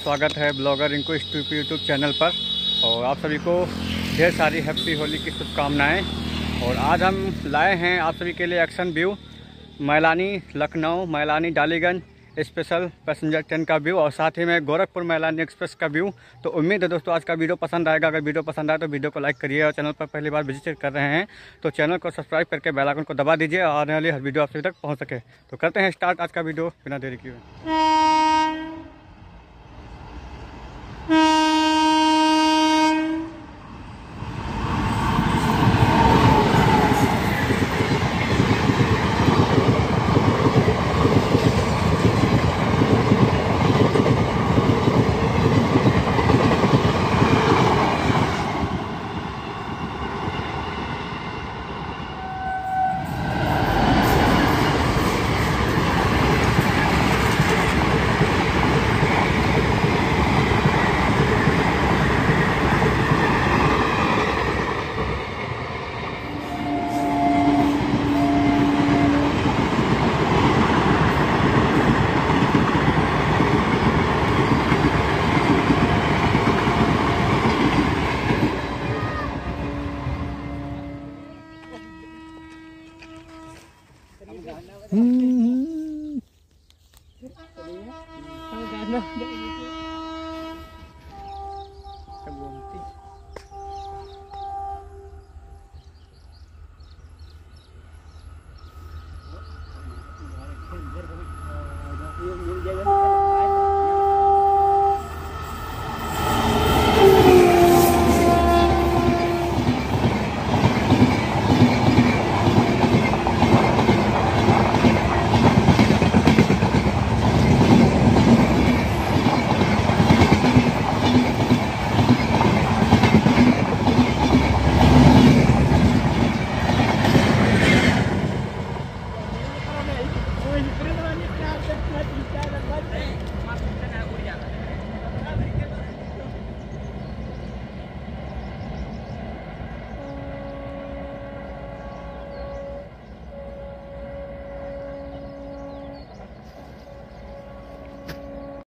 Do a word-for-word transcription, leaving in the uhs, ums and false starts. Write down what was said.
स्वागत है ब्लॉगर इनको यूट्यूब चैनल पर। और आप सभी को ढेर सारी हैप्पी होली की शुभकामनाएं। और आज हम लाए हैं आप सभी के लिए action view Mailani Lucknow Mailani Daliganj special passenger train का व्यू और साथ ही में गोरखपुर मैलानी एक्सप्रेस का व्यू। तो उम्मीद है दोस्तों आज का वीडियो पसंद आएगा। अगर वीडियो पसंद आए तो वीडियो को लाइक करिए और चैनल पर पहली बार विजिट कर रहे हैं तो चैनल को सब्सक्राइब करके बेल आइकन को दबा दीजिए और आने वाली हर वीडियो आप सभी तक पहुंच सके। तो करते हैं स्टार्ट आज का वीडियो बिना देरी किए।